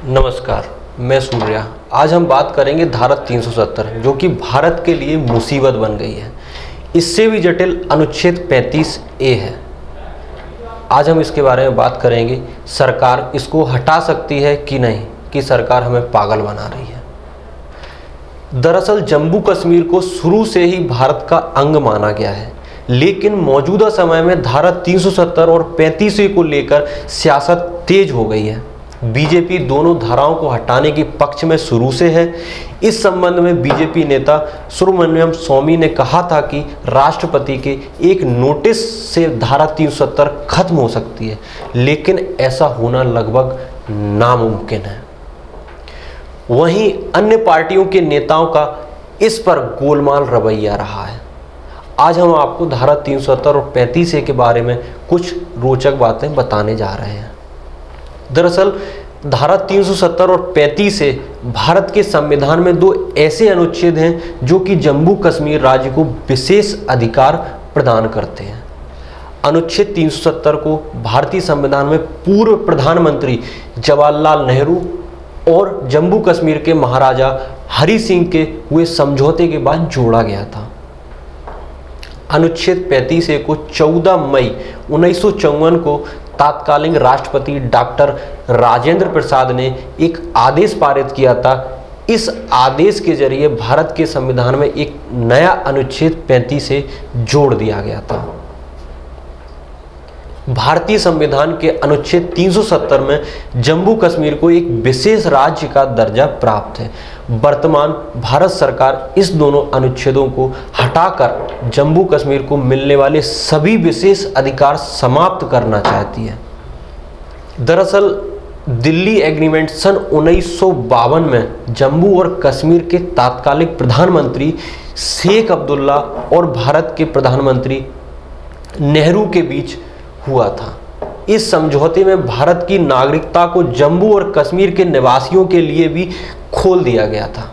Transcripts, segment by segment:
नमस्कार, मैं सूर्या। आज हम बात करेंगे धारा 370 जो कि भारत के लिए मुसीबत बन गई है। इससे भी जटिल अनुच्छेद 35A है। आज हम इसके बारे में बात करेंगे। सरकार इसको हटा सकती है कि नहीं, कि सरकार हमें पागल बना रही है। दरअसल जम्मू कश्मीर को शुरू से ही भारत का अंग माना गया है, लेकिन मौजूदा समय में धारा 370 और 35A को लेकर सियासत तेज हो गई है। बीजेपी दोनों धाराओं को हटाने के पक्ष में शुरू से है। इस संबंध में बीजेपी नेता सुब्रमण्यम स्वामी ने कहा था कि राष्ट्रपति के एक नोटिस से धारा 370 खत्म हो सकती है, लेकिन ऐसा होना लगभग नामुमकिन है। वहीं अन्य पार्टियों के नेताओं का इस पर गोलमाल रवैया रहा है। आज हम आपको धारा 370 और 35A के बारे में कुछ रोचक बातें बताने जा रहे हैं। दरअसल धारा 370 और 35A भारत के संविधान में दो ऐसे अनुच्छेद हैं जो कि जम्मू कश्मीर राज्य को विशेष अधिकार प्रदान करते हैं। अनुच्छेद 370 को भारतीय संविधान में पूर्व प्रधानमंत्री जवाहरलाल नेहरू और जम्मू कश्मीर के महाराजा हरि सिंह के हुए समझौते के बाद जोड़ा गया था। अनुच्छेद 35A को 14 मई 1954 को तत्कालीन राष्ट्रपति डॉक्टर राजेंद्र प्रसाद ने एक आदेश पारित किया था। इस आदेश के जरिए भारत के संविधान में एक नया अनुच्छेद 35A जोड़ दिया गया था। भारतीय संविधान के अनुच्छेद 370 में जम्मू कश्मीर को एक विशेष राज्य का दर्जा प्राप्त है। वर्तमान भारत सरकार इस दोनों अनुच्छेदों को हटाकर जम्मू कश्मीर को मिलने वाले सभी विशेष अधिकार समाप्त करना चाहती है। दरअसल दिल्ली एग्रीमेंट सन 1952 में जम्मू और कश्मीर के तत्कालीन प्रधानमंत्री शेख अब्दुल्ला और भारत के प्रधानमंत्री नेहरू के बीच हुआ था। इस समझौते में भारत की नागरिकता को जम्मू और कश्मीर के निवासियों के लिए भी खोल दिया गया था।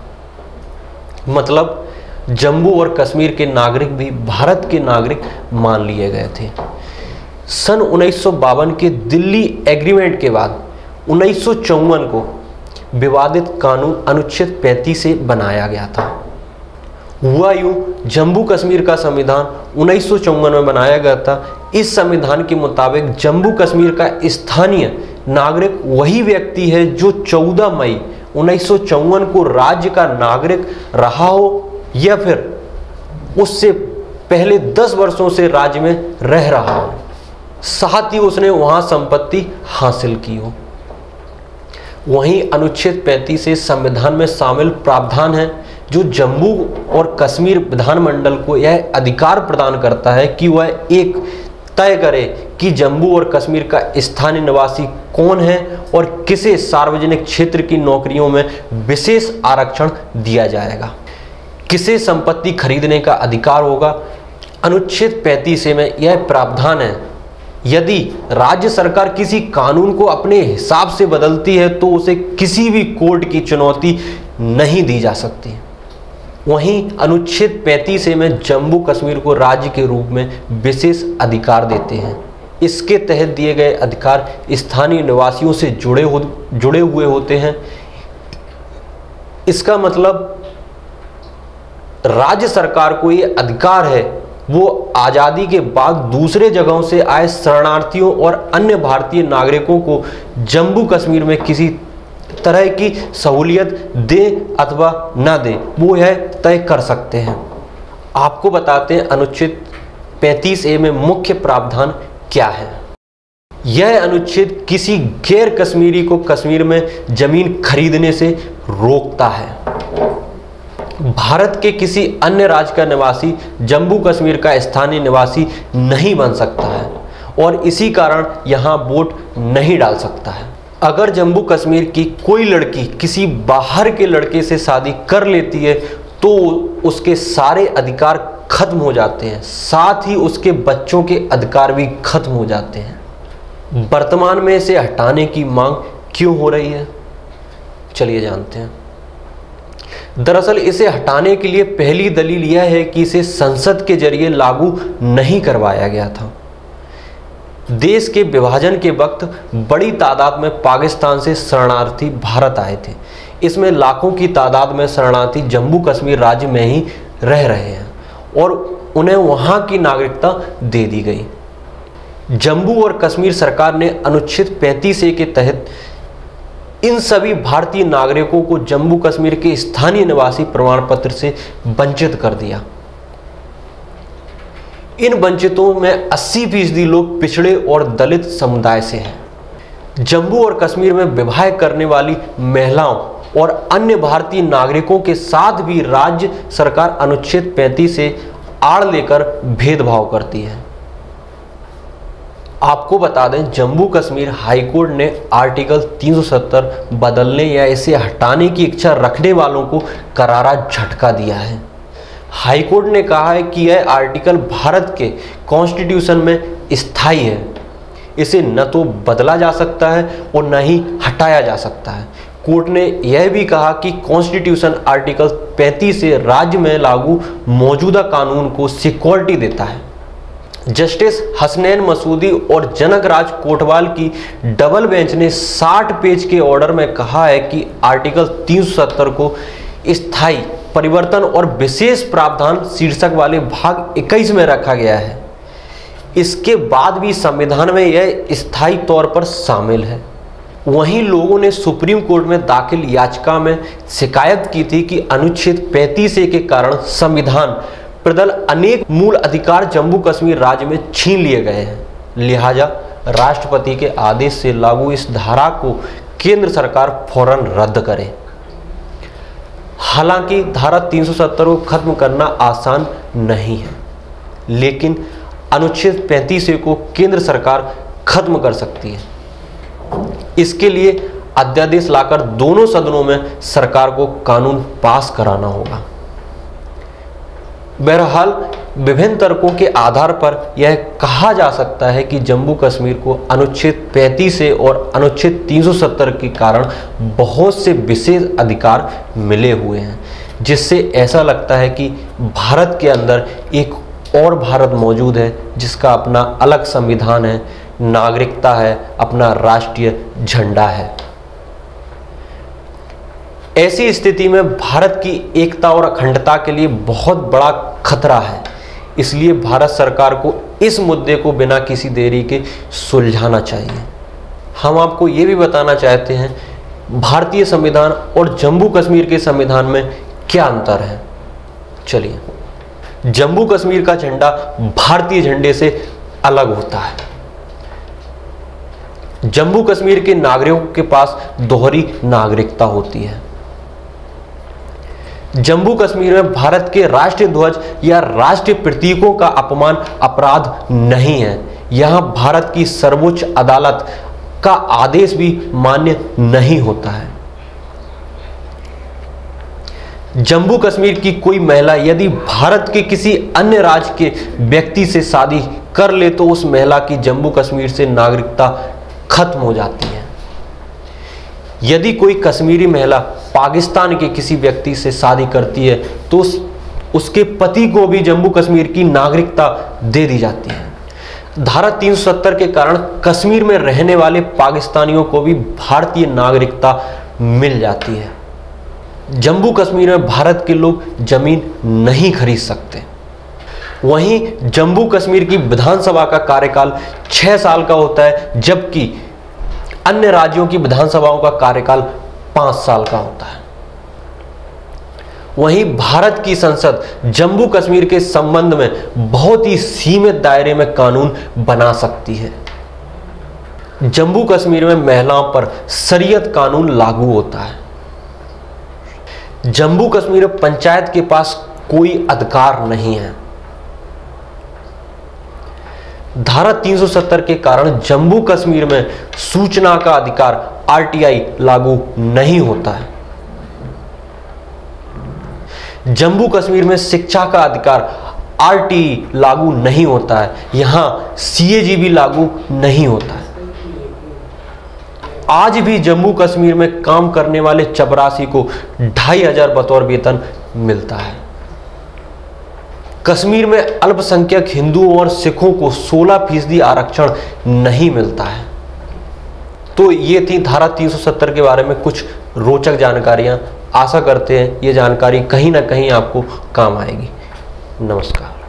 मतलब जम्मू और कश्मीर के नागरिक भी भारत के नागरिक मान लिए गए थे। सन 1952 के दिल्ली एग्रीमेंट के बाद 1954 को विवादित कानून अनुच्छेद 35A बनाया गया था। हुआ यूं, जम्मू कश्मीर का संविधान 1954 में बनाया गया था। इस संविधान के मुताबिक जम्मू कश्मीर का स्थानीय नागरिक वही व्यक्ति है जो 14 मई 1954 को राज्य का नागरिक रहा हो या फिर उससे पहले 10 वर्षों से राज्य में रह रहा हो, साथ ही उसने वहां संपत्ति हासिल की हो। वहीं अनुच्छेद 35A संविधान में शामिल प्रावधान है जो जम्मू और कश्मीर विधानमंडल को यह अधिकार प्रदान करता है कि वह एक तय करे कि जम्मू और कश्मीर का स्थानीय निवासी कौन है और किसे सार्वजनिक क्षेत्र की नौकरियों में विशेष आरक्षण दिया जाएगा, किसे संपत्ति खरीदने का अधिकार होगा। अनुच्छेद 35A में यह प्रावधान है, यदि राज्य सरकार किसी कानून को अपने हिसाब से बदलती है तो उसे किसी भी कोर्ट की चुनौती नहीं दी जा सकती। वहीं अनुच्छेद 35A में जम्मू कश्मीर को राज्य के रूप में विशेष अधिकार देते हैं। इसके तहत दिए गए अधिकार स्थानीय निवासियों से जुड़े हुए होते हैं। इसका मतलब राज्य सरकार को ये अधिकार है वो आज़ादी के बाद दूसरे जगहों से आए शरणार्थियों और अन्य भारतीय नागरिकों को जम्मू कश्मीर में किसी तरह की सहूलियत दे अथवा न दे, वो यह तय कर सकते हैं। आपको बताते हैं अनुच्छेद 35A में मुख्य प्रावधान क्या है। यह अनुच्छेद किसी गैर कश्मीरी को कश्मीर में जमीन खरीदने से रोकता है। भारत के किसी अन्य राज्य का निवासी जम्मू कश्मीर का स्थानीय निवासी नहीं बन सकता है और इसी कारण यहाँ वोट नहीं डाल सकता है। अगर जम्मू कश्मीर की कोई लड़की किसी बाहर के लड़के से शादी कर लेती है तो उसके सारे अधिकार खत्म हो जाते हैं, साथ ही उसके बच्चों के अधिकार भी खत्म हो जाते हैं। वर्तमान में इसे हटाने की मांग क्यों हो रही है, चलिए जानते हैं। दरअसल इसे हटाने के लिए पहली दलील यह है कि इसे संसद के जरिए लागू नहीं करवाया गया था। देश के विभाजन के वक्त बड़ी तादाद में पाकिस्तान से शरणार्थी भारत आए थे। इसमें लाखों की तादाद में शरणार्थी जम्मू कश्मीर राज्य में ही रह रहे हैं और उन्हें वहां की नागरिकता दे दी गई। जम्मू और कश्मीर सरकार ने अनुच्छेद 35A के तहत इन सभी भारतीय नागरिकों को जम्मू कश्मीर के स्थानीय निवासी प्रमाण पत्र से वंचित कर दिया। इन वंचितों में 80% लोग पिछड़े और दलित समुदाय से हैं। जम्मू और कश्मीर में विवाह करने वाली महिलाओं और अन्य भारतीय नागरिकों के साथ भी राज्य सरकार अनुच्छेद 35 से आड़ लेकर भेदभाव करती है। आपको बता दें, जम्मू कश्मीर हाईकोर्ट ने आर्टिकल 370 बदलने या इसे हटाने की इच्छा रखने वालों को करारा झटका दिया है। हाईकोर्ट ने कहा है कि यह आर्टिकल भारत के कॉन्स्टिट्यूशन में स्थायी है, इसे न तो बदला जा सकता है और न ही हटाया जा सकता है। कोर्ट ने यह भी कहा कि कॉन्स्टिट्यूशन आर्टिकल 35 से राज्य में लागू मौजूदा कानून को सिक्योरिटी देता है। जस्टिस हसनैन मसूदी और जनक राज कोटवाल की डबल बेंच ने 60 पेज के ऑर्डर में कहा है कि आर्टिकल 370 को स्थायी परिवर्तन और विशेष प्रावधान शीर्षक वाले भाग 21 में रखा गया है। इसके बाद भी संविधान में यह स्थायी तौर पर शामिल है। वहीं लोगों ने सुप्रीम कोर्ट में दाखिल याचिका में शिकायत की थी कि अनुच्छेद 35A के कारण संविधान प्रदल अनेक मूल अधिकार जम्मू कश्मीर राज्य में छीन लिए गए हैं, लिहाजा राष्ट्रपति के आदेश से लागू इस धारा को केंद्र सरकार फौरन रद्द करे। हालांकि धारा 370 को खत्म करना आसान नहीं है, लेकिन अनुच्छेद 35A को केंद्र सरकार खत्म कर सकती है। इसके लिए अध्यादेश लाकर दोनों सदनों में सरकार को कानून पास कराना होगा। बहरहाल विभिन्न तर्कों के आधार पर यह कहा जा सकता है कि जम्मू कश्मीर को अनुच्छेद 35A और अनुच्छेद 370 के कारण बहुत से विशेष अधिकार मिले हुए हैं, जिससे ऐसा लगता है कि भारत के अंदर एक और भारत मौजूद है जिसका अपना अलग संविधान है, नागरिकता है, अपना राष्ट्रीय झंडा है। ऐसी स्थिति में भारत की एकता और अखंडता के लिए बहुत बड़ा खतरा है। इसलिए भारत सरकार को इस मुद्दे को बिना किसी देरी के सुलझाना चाहिए। हम आपको ये भी बताना चाहते हैं भारतीय संविधान और जम्मू कश्मीर के संविधान में क्या अंतर है। चलिए, जम्मू कश्मीर का झंडा भारतीय झंडे से अलग होता है। जम्मू कश्मीर के नागरिकों के पास दोहरी नागरिकता होती है। जम्मू कश्मीर में भारत के राष्ट्रीय ध्वज या राष्ट्रीय प्रतीकों का अपमान अपराध नहीं है। यहां भारत की सर्वोच्च अदालत का आदेश भी मान्य नहीं होता है। जम्मू कश्मीर की कोई महिला यदि भारत के किसी अन्य राज्य के व्यक्ति से शादी कर ले तो उस महिला की जम्मू कश्मीर से नागरिकता खत्म हो जाती है। यदि कोई कश्मीरी महिला पाकिस्तान के किसी व्यक्ति से शादी करती है तो उसके पति को भी जम्मू कश्मीर की नागरिकता दे दी जाती है। धारा 370 के कारण कश्मीर में रहने वाले पाकिस्तानियों को भी भारतीय नागरिकता मिल जाती है। जम्मू कश्मीर में भारत के लोग जमीन नहीं खरीद सकते। वहीं जम्मू कश्मीर की विधानसभा का कार्यकाल 6 साल का होता है, जबकि अन्य राज्यों की विधानसभाओं का कार्यकाल 5 साल का होता है। वहीं भारत की संसद जम्मू कश्मीर के संबंध में बहुत ही सीमित दायरे में कानून बना सकती है। जम्मू कश्मीर में महिलाओं पर शरीयत कानून लागू होता है। जम्मू कश्मीर में पंचायत के पास कोई अधिकार नहीं है। धारा 370 के कारण जम्मू कश्मीर में सूचना का अधिकार RTI लागू नहीं होता है। जम्मू कश्मीर में शिक्षा का अधिकार RTE लागू नहीं होता है। यहां CAG भी लागू नहीं होता है। आज भी जम्मू कश्मीर में काम करने वाले चपरासी को 2500 बतौर वेतन मिलता है। कश्मीर में अल्पसंख्यक हिंदुओं और सिखों को 16% आरक्षण नहीं मिलता है। तो ये थी धारा 370 के बारे में कुछ रोचक जानकारियां। आशा करते हैं ये जानकारी कहीं ना कहीं आपको काम आएगी। नमस्कार।